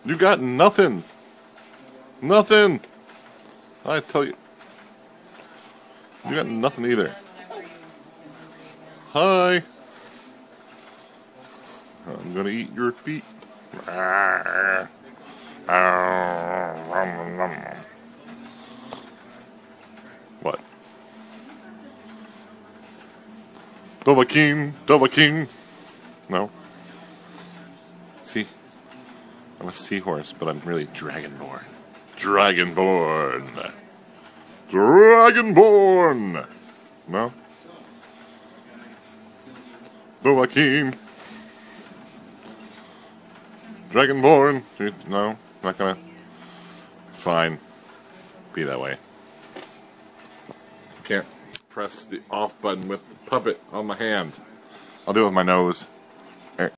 You got nothing. Nothing. I tell you. You got nothing either. Hi. I'm gonna eat your feet. What? Dovhakiin, Dovhakiin. No. See, I'm a seahorse, but I'm really dragonborn. Dragonborn. Dragonborn. No. Dovhakiin. Dragonborn. No, not gonna. Fine. Be that way. Can't press the off button with the puppet on my hand. I'll do it with my nose.